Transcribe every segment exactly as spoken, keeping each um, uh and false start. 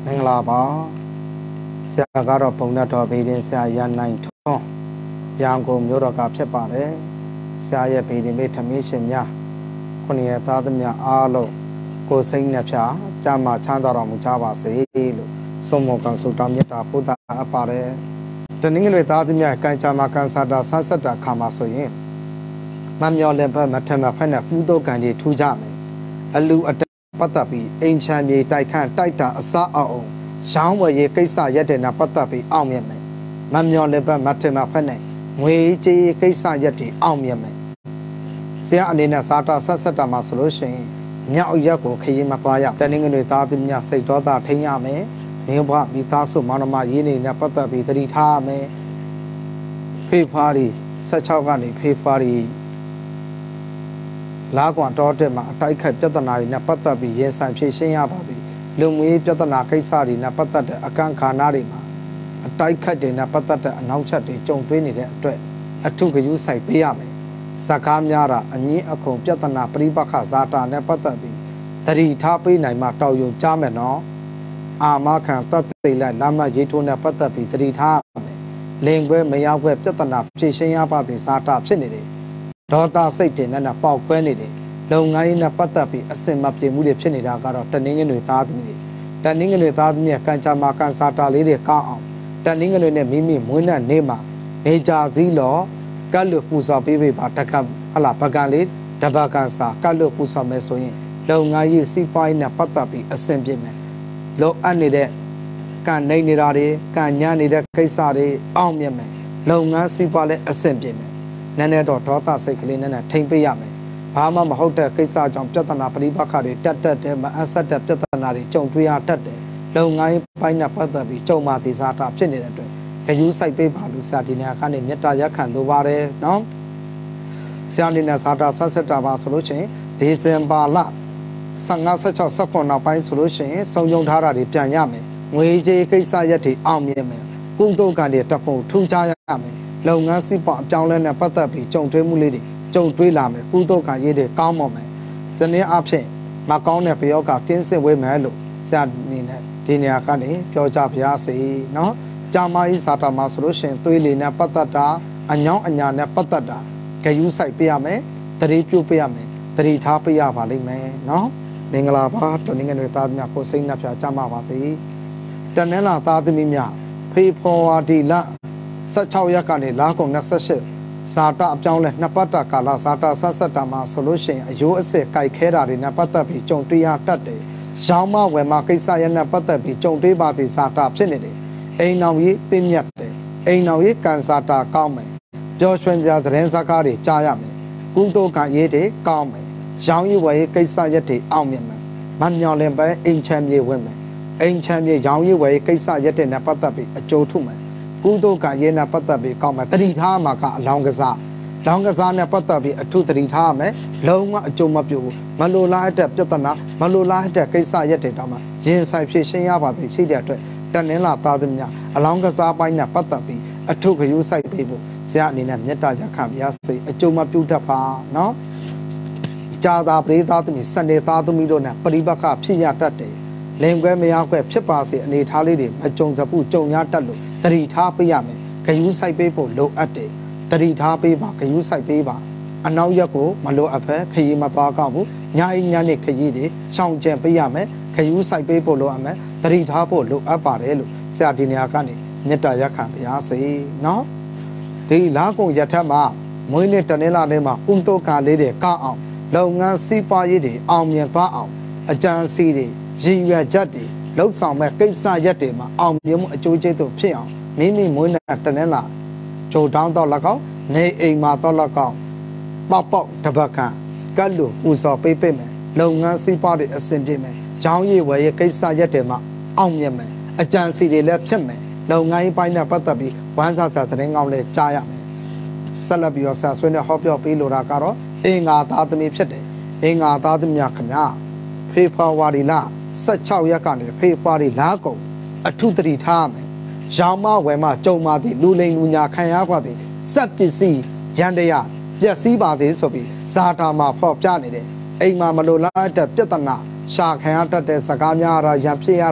မင်္ဂလာပါဆရာကတော့ပုံနဲ့တော်ဗီဒင်ဆရာရန်နိုင်ထွန်းရန်ကုန်မြို့တော်ကဖြစ်ပါတယ်ဆရာရဲ့ဗီဒီမေထမင်းရှင်များခုနှစ်ရသားသမီးအားလုံးကိုစိတ်နှဖျားကြမှာချမ်းသာတော်မူကြပါစေလို့ဆုမွန်ကံဆုတောင်းမြတ်တာပို့တာအပ်ပါတယ်တနင်္ဂနွေသားသမီးကံချမှာကံစားတာဆန်းဆက်တာခါမှာဆိုရင်မမျောလည်းဘက်မထမဖက်နဲ့ကုသိုလ်ကံတွေထူးကြမယ်အလူအတပတ်သက်ပြီးအိမ်ချမ်းမြေတိုက်ခန့်တိုက်တာအစအောင်ရောင်းဝယ်ရေးကိစ္စရက်တဲ့နာပတ်သက်ပြီးအောင်မြင်မယ်မမျောလည်းဘက်မထမဖက်နဲ့ငွေကြေးကိစ္စရက်တွေအောင်မြင်မယ်ဆရာအနေနဲ့စားတာဆက်ဆက်တာမှာဆိုလို့ရှိရင်မြောက်ရက်ကိုခရီးမသွားရတနင်္ဂနွေသားသမီးစိတ်တော်သားထိန်းရမယ်မိဘမိသားစုမောင်နှမရင်းနေနဲ့ပတ်သက်ပြီးသတိထားရမယ်ဖေဖော်ဝါရီ၁၆ကနေဖေဖော်ဝါရီလာကွန်တော်တဲ့မှာအတိုက်ခိုက်ပြဿနာတွေနဲ့ပတ်သက်ပြီးရင်ဆိုင်ဖြေရှင်းရပါသည်လူမှုရေးပြဿနာကိစ္စတွေနဲ့ပတ်သက်တဲ့အကန့်ခါနာတွေမှာအတိုက်ခိုက်တွေနဲ့ပတ်သက်တဲ့အနောက်ချက်တွေကြုံတွေ့နေတဲ့အတွက်အထုကယူဆိုင်ပေးရမယ်စကားများတာအငင်းအခုံပြဿနာပြိပခဇာတာနဲ့ပတ်သက်ပြီးတတိထားပေးနိုင်မှတောက်ယုံကြမယ်နော်အာမခံတတ်သိလိုက်လမ်းမရေးထိုးနဲ့ပတ်သက်ပြီးတတိထားရမယ်လင်ခွဲမရောက်ခွဲပြဿနာဖြေရှင်းရပါသည်ဇာတာဖြစ်နေတယ်ဒေါသစိတ်တွေနဲ့ပေါက်ကွဲနေတယ်လုပ်ငန်းရေးနဲ့ပတ်သက်ပြီးအစင်မပြေမှုတွေဖြစ်နေတာကတော့တနင်္ဂနွေသားသမီးတွေတနင်္ဂနွေသားသမီးကံကြမှာကံစားတာလေးတွေကောင်းအောင်တနင်္ဂနွေနဲ့မိမိမွေးတဲ့နေ့မှာနေကြစည်းလောကတ်လို့ပူဇော်ပေးပေးပါတက္ကဟလာပကံလေးတပကံစာကတ်လို့ပူဇော်မယ်ဆိုရင်လုပ်ငန်းရေးစီးပွားရေးနဲ့ပတ်သက်ပြီးအစင်ပြေမယ်လောအပ်နေတဲ့ကံနေနေတာတွေကံညံ့နေတဲ့ကိစ္စတွေအောင်မြင်မယ်လုပ်ငန်းစီးပွားလည်းအစင်ပြေမယ်နည်းနည်းတော့ဒေါသစိတ်ကလေးနဲ့ထိမ့်ပေးရမယ်ဘာမှမဟုတ်တဲ့ကိစ္စကြောင့်ပြဿနာပရိပခတွေတက်တက်တယ်မအဆက်တဲ့ပြဿနာတွေကြုံတွေ့ရတတ်တယ်လုပ်ငန်းပိုင်းနဲ့ပတ်သက်ပြီးကြုံမာသီစားတာဖြစ်နေတဲ့အတွက်ခရူးဆိုင်ပေးပါလို့ဆရာဒီနေရာကနေမေတ္တာရက်ခံလိုပါတယ်နော်ဆရာဒီနေရာစားတာဆက်ဆက်တာပါဆိုလို့ချင်းဒီဇင်ဘာလ၁၅ ၁၆ ၁၇နောက်ပိုင်းဆိုလို့ရှိရင်စုံကြုံထားတာတွေပြန်ရမယ်ငွေကြေးကိစ္စရက်တွေအောင်မြင်မယ်ကုသိုလ်ကံတွေတပုံထူးခြားရမယ်လုပ်ငန်းစီးပွားအပြောင်းလဲနဲ့ပတ်သက်ပြီးကြုံတွေ့မှုလေးတွေကြုံတွေ့လာမယ်ကုသိုလ်ကံရေးတွေကောင်းပါမယ်ဇနီးအဖြစ်မကောင်းတဲ့ပယောကကင်းစင်ဝေးမယ်လို့ဆရာအနေနဲ့ဒီနေရာကနေပြောကြပါရစေနော်ကြာမကြီးစာတာမှာဆိုလို့ရှိရင်သွေးလေနဲ့ပတ်သက်တာအညောင်းအညာနဲ့ပတ်သက်တာဂယုစိုက်ပေးရမယ်တတိပြုတ်ပေးရမယ်တတိထားပေးရပါလိမ့်မယ်နော်မင်္ဂလာပါတနင်္ဂနွေသားသမီးကိုစိတ်နှဖျားကြမှာပါသည်တနင်္လာသားသမီးများဖေဖော်ဝါရီလ၁၆ရက်ကနေလာကုန်၂၈ဇာတာအပြောင်းလဲနှစ်ပတ်တာကာလဇာတာဆက်ဆက်တာမှာဆိုလို့ရှိရင်အယိုးအစစ်ကြိုက်ခဲတာတွေနဲ့ပတ်သက်ပြီးကြုံတွေ့ရတတ်တယ်။ရောင်းမဝယ်မကိစ္စရနဲ့ပတ်သက်ပြီးကြုံတွေ့ပါသည်ဇာတာဖြစ်နေတယ်။အိမ်တော်ကြီးတင်းမြတ်တယ်။အိမ်တော်ကြီးကန်ဇာတာကောင်းမယ်။ပျော်ရွှင်စရာသတင်းစကားတွေကြားရမယ်။ကုသိုလ်ကံရေးတွေကောင်းမယ်။ရောင်းရည်ဝယ်ရေးကိစ္စရက်တွေအောင်မြင်မယ်။မမျော်လင့်ပဲအိမ်ချမ်းမြေဝင်မယ်။အိမ်ချမ်းမြေရောင်းရည်ဝယ်ရေးကိစ္စရက်တွေနဲ့ပတ်သက်ပြီးအကျိုးထုမယ်ကုသိုလ်ကံရေးနဲ့ပတ်သက်ပြီးကောင်းမယ်တတိထားမှာကအလောင်းကစားလောင်းကစားနဲ့ပတ်သက်ပြီးအထုတတိထားရမယ်လုံးဝအကျုံမပြုတ်မလိုလားတဲ့ပြဿနာမလိုလားတဲ့ကိစ္စရက်တွေတောင်မှရင်ဆိုင်ဖြေရှင်းရပါသည်ရှိတဲ့အတွက်တနင်္လာသားသမီးအလောင်းကစားပိုင်းနဲ့ပတ်သက်ပြီးအထုခရူးဆိုင်ပေးဖို့ဆရာအနေနဲ့မေတ္တာရက်ခံပါစေအကျုံမပြုတ်တတ်ပါနော်ကြာသာပရိသတ်သမီးစနေသားသမီးတို့နဲ့ပရိပခဖြစ်ရတတ်တယ်လင်ခွဲမရခွဲဖြစ်ပါစေအနေထားလေးတွေမကြုံစဘူးကြုံရတတ်လို့တတိထားပေးရမယ်ဂယုစိုက်ပေးဖို့လိုအပ်တယ်တတိထားပေးပါဂယုစိုက်ပေးပါအနောက်ရက်ကိုမလိုအပ်ဖက်ခရီးမသွားကောက်ဘူးညာအိညာနဲ့ခရီးတွေရှောင်ကျဉ်ပေးရမယ်ဂယုစိုက်ပေးဖို့လိုအပ်မယ်တတိထားဖို့လိုအပ်ပါတယ်လို့ဆရာဒီနေရာကနေမေတ္တာရက်ခံပါစေနော်ဒီလာကုန်ရက်ထက်မှာမွေးနေ့တနင်္လာနေ့မှာဥတုကာလေးတွေကောက်အောင်လုပ်ငန်းစီးပွားရေးတွေအောင်မြင်သွားအောင်အကြံစီတွေရည်ရွယ်ချက်တွေလှုပ်ဆောင်မဲ့ကိစ္စရက်တွေမှာအောင်မြင်မှုအကျိုးကျေးဇူးဖြစ်အောင်မိမိမွေးနေ့တနင်္လာဂျိုတောင်းတော့လောက်အောင်နေအိမ်မှာတော့လောက်အောင်ပေါက်ပေါက်တပတ်ခံကတ်လို့ပူဇော်ပေးပေးမယ်လုပ်ငန်းစီးပွားတွေအဆင်ပြေမယ်ရောင်းရည်ဝယ်ရေးကိစ္စရက်တွေမှာအောင်မြင်မယ်အကြံစီတွေလည်းဖြစ်မယ်လုပ်ငန်းရေးပိုင်းနဲ့ပတ်သက်ပြီးဝမ်းစာစာသတင်းကောင်းလည်းကြားရမယ်ဆက်လက်ပြီးတော့ဆရာဆွေးနဲ့ဟောပြောပေးလိုတာကတော့အင်္ဂါသားသမီးဖြစ်တယ်အင်္ဂါသားသမီးများခင်ဗျာဖေဖော်ဝါရီလ၁၆ရက်ကနေဖေဖော်ဝါရီလကုန်အထုတတိထားမယ်ရောင်းမဝယ်မကြုံပါသည်လူလိမ်လူညာခံရပါသည်စက်ပစ္စည်းရန်တရားပျက်စီးပါစေဆိုပြီးဇာတာမှာဖော်ပြနေတယ်အိမ်မှာမလိုလားတဲ့ပြဿနာရှာခံရတတ်တဲ့စကားများရတာရန်ဖြစ်ရတာ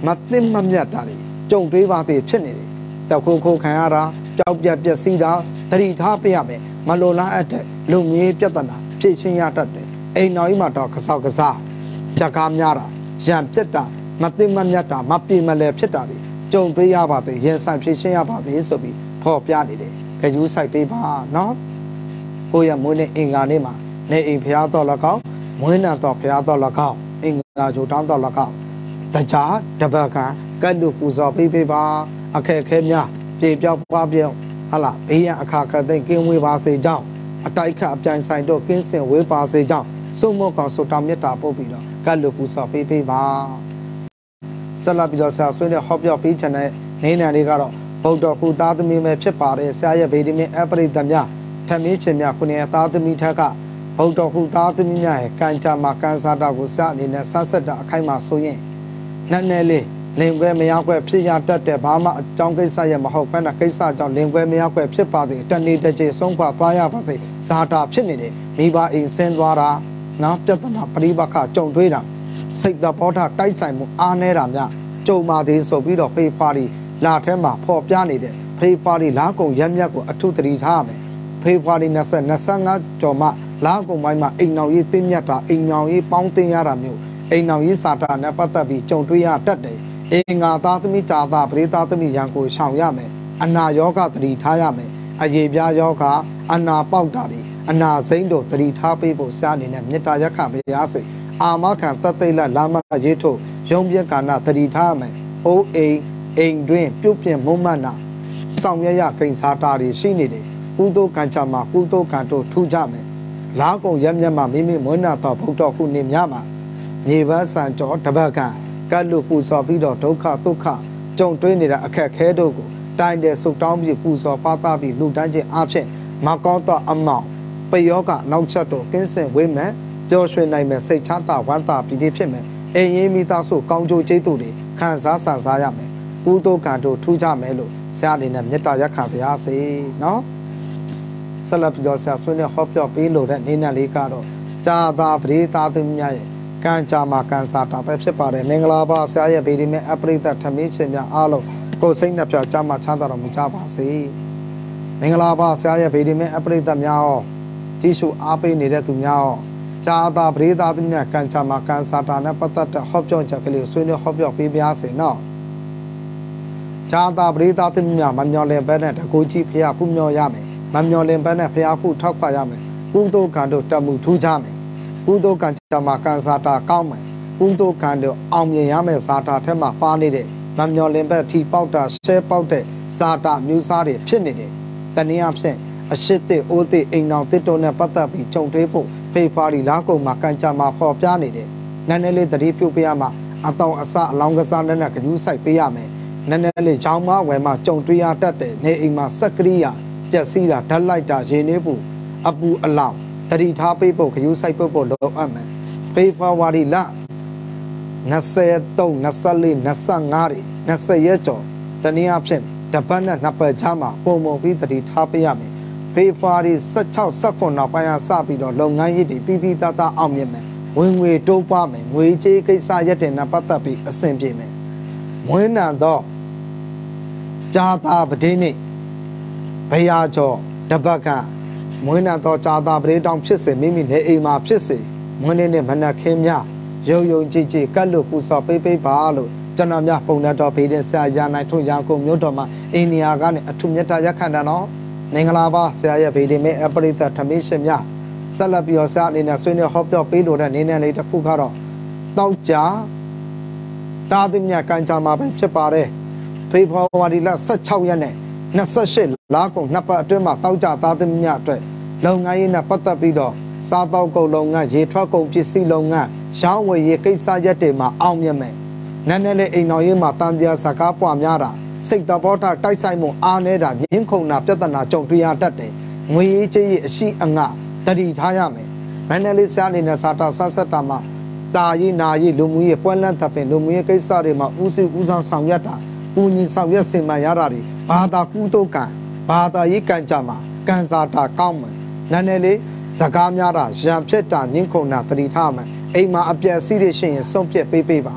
မသိမမြတ်တာတွေကြုံတွေးပါသေးဖြစ်နေတယ်တောက်ခိုးခိုးခံရတာကြောက်ပြက်ပျက်စီးတာတတိထားပြရမယ်မလိုလားအပ်တဲ့လူမျိုးပြဿနာဖြည့်ရှင်းရတတ်တယ်အိမ်တော်ကြီးမှာတော့ကဆောက်ကစားဖြတ်ကားများတာရံပြက်တာမသိမမြတ်တာမပြေမလဲဖြစ်တာတွေကြုံတွေ့ရပါသေးရင်ဆိုင်ဖြည့်ရှင်းရပါသေးဆိုပြီးဖော်ပြနေတယ်ခရူးဆိုင်ပေးပါနော်ကိုရမွေးနေအင်္ဂါနေ့မှာနေအိမ်ဖျားတော်၎င်းမွေးနံတော်ဖျားတော်၎င်းအင်္ဂါဂျိုတောင်းတော်၎င်းတကြားတပတ်ခါကတ်လူပူဇော်ပေးပေးပါအခက်ခဲများပြေပြောက်ပွားပြောင်းဟာလားဘေးရန်အခါခတ်သိမ်းကင်းဝေးပါစေကြောင်းအတိုက်ခတ်အပြိုင်ဆိုင်တို့ကင်းစင်ဝေးပါစေကြောင်းစုမောကောင်ဆိုတောင်းမြတ်တာပို့ပြီးတော့ကတ်လူပူဇော်ပေးပေးပါဆက်လက်ပြီးတော့ဆရာဆွေးနဲ့ဟောပြောပေးချင်တဲ့နေနံလေးကတော့ဗုဒ္ဓဟူသားသမီးပဲဖြစ်ပါတယ်ဆရာရဲ့ဗေဒမင်းအပရိသများထမင်းချင်းများခုနှစ်သားသမီးထက်ကဗုဒ္ဓဟူသားသမီးများရဲ့ကံကြမ္မာကံစားတာကိုဆရာအနေနဲ့ဆက်ဆက်တာအခိုင်အမာဆိုရင်နည်းနည်းလေးလင်ကွဲမရောက်ွယ်ဖြစ်ရတတ်တဲ့ဘာမှအကြောင်းကိစ္စရဲ့မဟုတ်ဘဲနဲ့ကိစ္စကြောင့်လင်ကွဲမရောက်ွယ်ဖြစ်ပါစေတနေ့တစ်ချိန်ဆုံးခွာသွားရပါစေဇာတာဖြစ်နေတယ်မိဘအိမ်ဆင်းသွားတာနော်ပြဿနာပရိပခကြုံတွေ့တာစိတ်တဘောထတိုက်ဆိုင်မှုအားနေတာများကြုံပါသေးဆိုပြီးတော့ဖေးပါရီလာထဲမှာဖော်ပြနေတဲ့ဖေးပါရီလာကုံရက်မြတ်ကိုအထုတတိထားရမယ်ဖေးပါရီ၂၀ ၂၅ကျော်မှလာကုံပိုင်းမှာအိမ်တော်ရေးတင်းမြတ်တာအိမ်တော်ရေးပေါင်းတင်ရတာမျိုးအိမ်တော်ရေးစာတာနဲ့ပတ်သက်ပြီးကြုံတွေ့ရတတ်တယ်အင်္ဂါသားသမီးတာတာပရိသသမီးရန်ကိုရှောင်ရမယ်အနာယောဂတတိထားရမယ်အယေပြားယောဂအနာပေါက်တာတွေအနာစိမ့်တို့တတိထားပေးဖို့ဆရာအနေနဲ့မေတ္တာရက်ခမရစေအာမခံတတ်သိလက်လာမရေးထုတ်ရုံးပြကာနာတတိထားရမယ်အိုးအိမ်အိမ်တွင်ပြုတ်ပြင်းမုံမနာဆောင်ရရကိန်းစားတာတွေရှိနေတယ်ကုသိုလ်ကံကြမှာကုသိုလ်ကံတို့ထူကြမယ်လာကုံရက်မြတ်မှာမိမိမွေးနာတော်ဘုဒ္ဓခုနေများမှာမြေပန်းစံကြောတပတ်ကံကတ်လူပူဇော်ပြီးတော့ဒုက္ခဒုက္ခကြုံတွေ့နေတာအခက်ခဲတို့ကိုတိုင်တဲ့ဆုတောင်းပြီးပူဇော်ပါသပြီးလူတန်းချင်းအဖြစ်မကောတော့အမောင်ပယောကနောက်ချက်တို့ကင်းစင်ဝေးမယ်ပျော်ရွှင်နိုင်မယ်စိတ်ချမ်းသာဝမ်းသာပြီးဖြစ်မယ်အိမ်ရင်းမိသားစုကောင်းကျိုးကျေးဇူးတွေခံစားဆန်စားရမယ်ကုသိုလ်ကံတို့ထူးကြမယ်လို့ဆရာအနေနဲ့မေတ္တာရက်ခံပါရစေနော်ဆက်လက်ပြီးတော့ဆရာဆွေးနွေးဟောပြောပေးလို့တဲ့နေနဲ့လေးကတော့ဇာတာပရိသသမီးများရဲ့ကံကြမ္မာကံစားတာပဲဖြစ်ပါတယ်မင်္ဂလာပါဆရာရဲ့ဗေဒီမဲအပရိသထမင်းရှင်များအားလုံးကိုယ်စိတ်နှပြကြမှာချမ်းသာတော်မူကြပါစေမင်္ဂလာပါဆရာရဲ့ဗေဒီမဲအပရိသများရောကြည့်ရှုအားပေးနေတဲ့သူများရောဇာတာပရိသသမီးများကံကြမ္မာကံစားတာနဲ့ပတ်သက်တဲ့ဟောပြောချက်ကလေးကိုဆွေးနွေးဟောပြောပေးပါရစေနော်ဇာတာပရိသသမီးများမမျော်လင့်ပဲနဲ့တကူကြီးဖျားဖူးမျောရမယ်မမျော်လင့်ပဲနဲ့ဖျားဖူးထောက်ခွာရမယ်ကုသိုလ်ကံတို့တမှုထူးကြမယ်ကုသိုလ်ကံကြမ္မာကံစားတာကောင်းမယ်ကုသိုလ်ကံတို့အောင်မြင်ရမယ်ဇာတာထဲမှာပါနေတဲ့မမျော်လင့်ပဲထီပေါက်တာရှဲပေါက်တဲ့ဇာတာမျိုးစားတွေဖြစ်နေတယ်တနည်းအားဖြင့်အရှိတစ်အိုးတစ်အိမ်တော်တစ်တို့နဲ့ပတ်သက်ပြီးကြုံတွေ့ဖို့ဖေးပါရီလာကုံမှာကံကြမ္မာဖော်ပြနေတယ်နည်းနည်းလေးတတိပြုတ်ပေးရမှာအတောင်အစအလောင်းကစားနဲ့ကယူးဆိုင်ပေးရမယ်နည်းနည်းလေးချောင်းမဝယ်မှာကြုံတွေ့ရတတ်တယ်နေအိမ်မှာစက်ကရိယာကြက်စီးတာဓာတ်လိုက်တာရေနေဖို့အပူအလောင်တတိထားပေးဖို့ခယူးဆိုင်ဖို့ဖို့လိုအပ်မယ်ဖေဖော်ဝါရီလ၂၃ ၂၄ ၂၅တွေ၂၀ရက်ကျော်တနည်းအားဖြင့်တပတ်နဲ့နှစ်ပတ်ချာမှာပုံပုံပြီးတတိထားပေးရမယ်ဖေဖော်ဝါရီ၁၆ ၁၇နောက်ပိုင်းကစပြီးတော့လုပ်ငန်းရေးတွေတည်တည်သားသားအောင်မြင်မယ်ဝင်ငွေတိုးပွားမယ်ငွေကြေးကိစ္စရက်တင်နဲ့ပတ်သက်ပြီးအဆင်ပြေမယ်မွေးနံတော့ဇာတာပတိနေ့ဘုရားကျော်တပတ်ကမွေးနံတော့ဇာတာပတိတောင်ဖြစ်စေမိမိနေအိမ်မှာဖြစ်စေမွေးနေ့နဲ့မနက်ခင်းများရုံရုံကြည်ကြည်ကတ်လို့ပူစော်ပေးပေးပါလို့ကျွန်တော်များပုံနဲ့တော့ဗေဒင်ဆရာရနိုင်ထွန်းရကုန်မြို့တော်မှာအိန္ဒိယကနေအထုမြတ်တာရက်ခံတာနော်မင်္ဂလာပါဆရာရဲ့ဗေဒင်မဲအပရိသထမင်းရှင်များဆက်လက်ပြီးတော့ဆရာအနေနဲ့ဆွေးနွေးဟောပြောပေးလို့တဲ့နေနဲ့လေးတစ်ခုကတော့တောက်ကြတာသမြကံကြမှာပဲဖြစ်ပါတယ်ဖေဖော်ဝါရီလ၁၆ရက်နဲ့၂၈လကုန်နှစ်ပတ်အတွင်းမှာတောက်ကြတာသမြအတွက်လုပ်ငန်းရေးနဲ့ပတ်သက်ပြီးတော့စားတောက်ကုန်လုပ်ငန်းရေထွက်ကုန်ပစ္စည်းလုပ်ငန်းရောင်းဝယ်ရေးကိစ္စရက်တွေမှာအောင်မြင်မယ်နည်းနည်းလေးအိမ်တော်ရေးမှာတန်တရားစကားပွားများတာစိတ်တဘောထတိုက်ဆိုင်မှုအားနေတာငင်းခုန်တာပြဿနာကြုံတွေ့ရတတ်တယ်ငွေရေးကြေးရေးအရှိအငှတတိထားရမယ်မန္တလေးဆရာအနေနဲ့စာတာဆဆက်တာမှာတာရေးနာရေးလူမှုရေးပွဲလန့်တပ်ပင်လူမှုရေးကိစ္စတွေမှာဦးစီးဦးဆောင်ဆောင်ရွက်တာဦးညီဆောင်ရွက်စင်မှန်ရတာတွေဘာသာကုသိုလ်ကံဘာသာရေးကံကြမှာကံစားတာကောင်းမယ်နည်းနည်းလေးစကားများတာရံဖြစ်တာငင်းခုန်တာတတိထားမယ်အိမ်မှာအပြည့်အစည်းတွေရှိရင်ဆုံးဖြတ်ပေးပေးပါ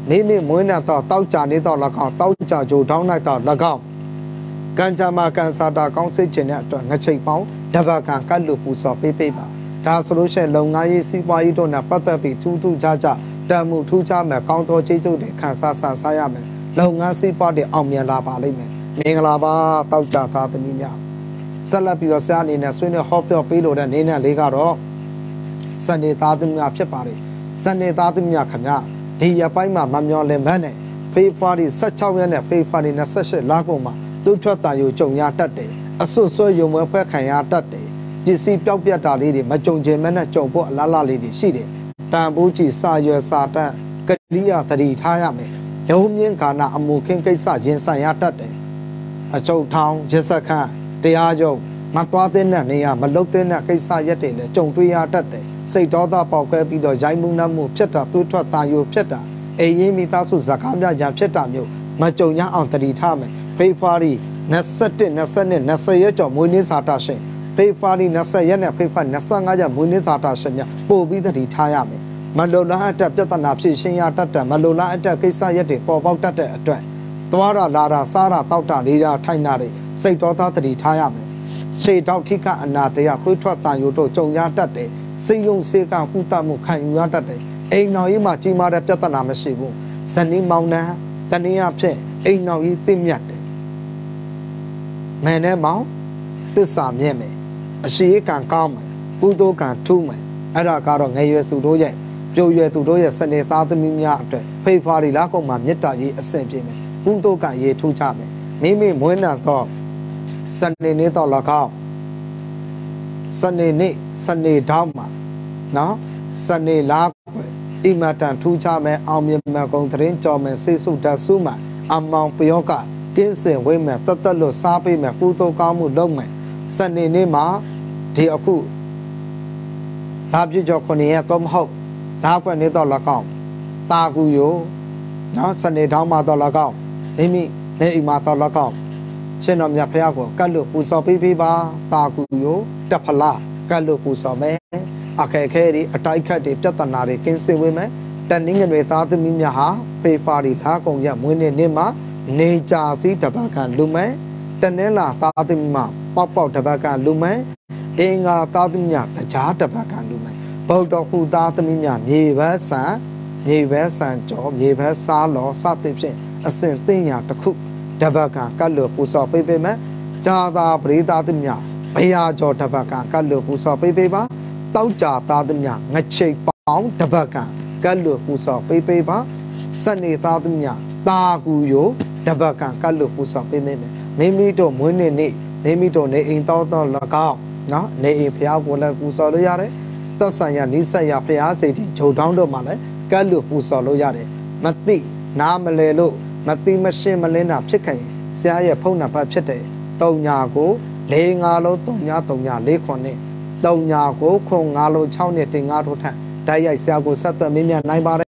မိမိမွေးနဲ့တော့တောက်ကြနေတော့၎င်းတောက်ကြကြိုထောင်းလိုက်တော့၎င်းကံကြမှာကန်စာတာကောင်းစိတ်ခြင်းတဲ့အတွက်ငချိတ်ပေါင်းတပတ်ကံကတ်လို့ပူစော်ပေးပေးပါဒါဆိုလို့ရှိရင်လုံငန်းရေးစီးပွားရေးတို့နဲ့ပတ်သက်ပြီးထူးထူးခြားခြားတန်မှုထူးခြားမယ်ကောင်းသောကျေးဇူးတွေခံစားဆန်စားရမယ်လုံငန်းစီးပွားတွေအောင်မြင်လာပါလိမ့်မယ်မင်္ဂလာပါတောက်ကြသားသမီးများဆက်လက်ပြီးတော့ဆရာအနေနဲ့ဆွေးနွေးဟောပြောပေးလို့တဲ့နေနဲ့လေးကတော့စနေသားသမီးများဖြစ်ပါတယ်စနေသားသမီးများခင်ဗျာဒီရပိုင်းမှာမမျော်လင့်မနဲ့ဖေဖော်ဝါရီ၁၆ရက်နဲ့ဖေဖော်ဝါရီ၂၈လကုန်မှာသူ့ထွက်တာယူကြုံရတတ်တယ်အစွတ်ဆွဲယုံမွဲဖွဲ့ခံရတတ်တယ်ပစ္စည်းပြောက်ပြတ်တာလေးတွေမကြုံချင်မဲ့နဲ့ကြုံဖို့အလားလားလေးတွေရှိတယ်တန်ဖိုးကြီးစာရွယ်စာတတ်ကတိယသတိထားရမယ်ရုံးမြင့်ခါနာအမှုခင်းကိစ္စရင်ဆိုင်ရတတ်တယ်အချုပ်ထောင်ရစခန်းတရားရုံးမသွားတဲ့နေရာမလုတ်တဲ့ကိစ္စရက်တွေလည်းကြုံတွေ့ရတတ်တယ်စိတ်တော်သားပေါက်ခွဲပြီးတော့ရိုင်းမှုနှမှုဖြစ်တာတွေးထွက်တာယူဖြစ်တာအိမ်ရင်းမိသားစုဇကားများရန်ဖြစ်တာမျိုးမကြုံရအောင်တတိထားမယ်ဖေဖော်ဝါရီ၂၁ ၂၂ ၂၀ရက်ကျော်မွေးနေ့စာတာရှင်ဖေဖော်ဝါရီ၂၀ရက်နဲ့ဖေဖော်ဝါရီ၂၅ရက်မွေးနေ့စာတာရှင်များပို့ပြီးတတိထားရမယ်မလုံလားအတက်ပြဿနာဖြစ်ရှင်းရတတ်တယ်မလုံလားအတက်ကိစ္စရက်တွေပေါ်ပေါက်တတ်တဲ့အတွက်သွားရလာတာစားတာတောက်တာလေးတာထိုင်တာတွေစိတ်တော်သားတတိထားရမယ်ရှေ့တော့ထိကအနာတရားခွေးထွက်တန်ရိုးတို့ကြုံရတတ်တယ်စိတ်ယုံစေကပူတမှုခံယူရတတ်တယ်အိမ်တော်ကြီးမှာကြီးမားတဲ့ပြဿနာမရှိဘူးဇနီးမောင်နှံတနည်းအားဖြင့်အိမ်တော်ကြီးတင့်မြတ်တယ်မန်နဲ့မောင်သစ္စာမြဲမယ်အရှိကံကောင်းမယ်ကုသိုလ်ကံထူးမယ်အဲ့ဒါကတော့ငယ်ရွယ်စုတို့ရဲ့ပြိုရွယ်သူတို့ရဲ့စနေသားသမီးများအတွက်ဖေဖော်ဝါရီလကုန်မှာမေတ္တာရေးအဆင်ပြေမယ်ကုသိုလ်ကံရေးထူးခြားမယ်မိမိမွေးနံတော့စနေနေ့တော့၎င်းစနေနေ့စနေတောင်းမှာနော်စနေလားအိမတန်ထူးခြားမယ်အောင်မြင်မယ်ကုန်သတင်းကြော်မယ်စိတ်ဆုတဆူမှာအမောင်ပယောကကင်းစင်ဝိမယ်တတ်တတ်လို့စားပေးမယ်ကုသိုလ်ကောင်းမှုလုပ်မယ်စနေနေ့မှာဒီအခုဒါပြည့်ကျော်ခုနှစ်ရက်တော့မဟုတ်ဒါကွနေတော့၎င်းတာကူယိုနော်စနေတောင်းမှာတော့၎င်းမိမိနေအိမ်မှာတော့၎င်းရှင်တော်မြတ်ဖះကိုကတ်လို့ပူဇော်ပေးပေးပါတာကူယိုတက်ဖလားကတ်လို့ပူဇော်မယ်အခက်အခဲတွေအတိုက်ခတ်တွေပြဿနာတွေကင်းစင်ဝေးမယ်တန်နင်းငွေသားသမီးများဟာဖေဖော်ဝါရီလကုန်ရက်မွေးနေ့နေ့မှာနေကြစီတပတ်ကန်လူမယ်တနင်္လာသားသမီးမှာပေါက်ပေါက်တပတ်ကန်လူမယ်အင်္ဂါသားသမီးများတရားတပတ်ကန်လူမယ်ဗုဒ္ဓဟူသားသမီးများမြေဘဲဆန်မြေဘဲဆန်ကျော်မြေဘဲစားလောစသဖြင့်အစဉ်သိညာတစ်ခုတပတ်ကန်ကတ်လို့ပူဇော်ပေးပေးမယ်ဇာတာပရိသတ်သမီးများဘုရားကျော်တပတ်ကန်ကတ်လို့ပူဇော်ပေးပေးပါတောက်ကြသားသမ ्या ငချိတ်ပေါင်းတပတ်ကံကတ်လို့ပူဇော်ပေးပေးပါစနေသားသမ ्या တာကူယိုတပတ်ကံကတ်လို့ပူဇော်ပေးမယ်မိမိတို့မွေးနေ့နေ့မိမိတို့နေအိမ်တော်တော်၎င်းနော်နေအိမ်ဖျားကိုလည်းပူဇော်လို့ရတယ်သက်ဆိုင်ရာနိစ္စရာဖျားစိတ်ကြီးဂျုံတောင်းတို့မှာလည်းကတ်လို့ပူဇော်လို့ရတယ်မသိနားမလဲလို့မသိမရှင်းမလင်းတာဖြစ်ခင်ဆရာရဲ့ဖုန်းနံပါတ်ဖြစ်တယ်တုံညာကို၄၅လုံးတုံညာတုံညာ၄ခုနဲ့တုံညာကိုခုံ၅လုံး၆နဲ့တင်၅ထိုးထက်တိုက်ရိုက်ဆရာကိုဆက်သွယ်မင်းများနိုင်ပါတယ်